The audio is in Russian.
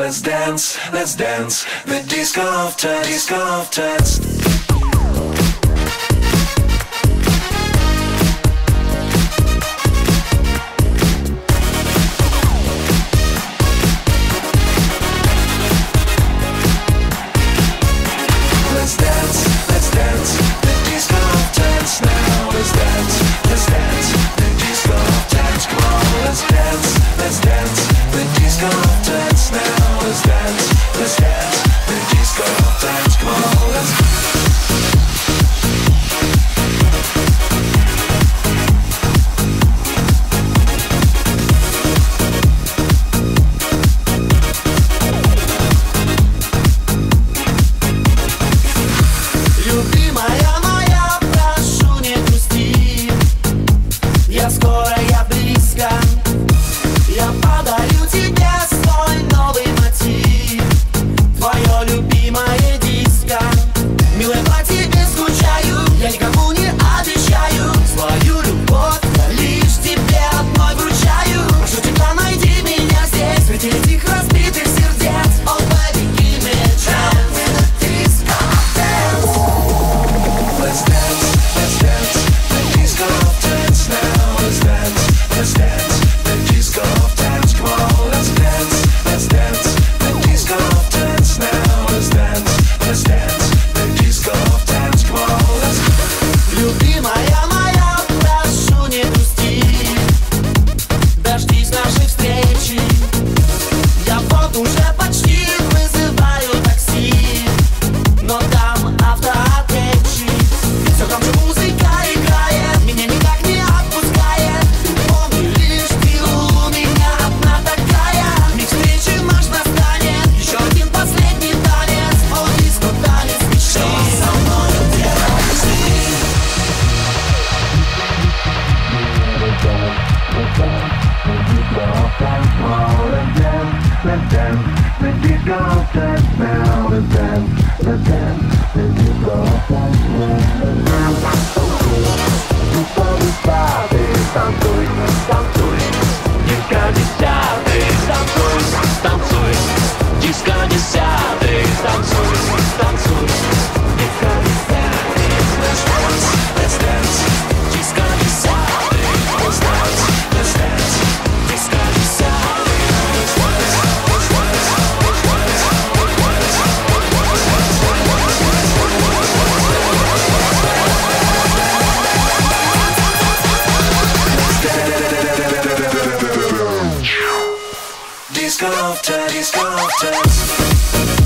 let's dance, the disco of dance, disco of dance. Let's dance, the disco of dance now. Let's dance, the disco of dance. Come on, let's dance, the disco of dance now. Let's dance, the disco of dance. Come on, let's. Любимая моя, прошу, не грусти. Я скоро, я близко. Я подарю тебе свой новый мотив. Твое любимое диско. Милая, по тебе скучаю. Я никому не обещаю свою любовь, я лишь тебе одной вручаю. Прошу тебя, найди меня здесь, среди этих разбитых сердец. Oh baby, give me a chance in the disco dance. Let's dance, the disco of dance now. Let's dance, the disco of dance. Come on, let's dance, the disco of dance now. Let's dance, the disco of dance. Come on, let's. Любимая моя, прошу, не грусти. Дождись нашей встречи. Я вот уже почти вызываю такси, но там автоответчик. Все там же музыка играет, меня никак не отпускает. Помни лишь ты у меня одна такая. Миг встречи наш настанет, еще один последний танец. О, диско танец мечты. Что со мною делать ты? Let's dance, the disco of dance now. Let's dance, the disco of dance now. Танцуй, танцуй, диско десятый. Танцуй, танцуй, диско десятый. Танцуй, танцуй, диско десятый. Let's dance, диско десятый. Let's dance, диско десятый. Disco of dance, disco of dance.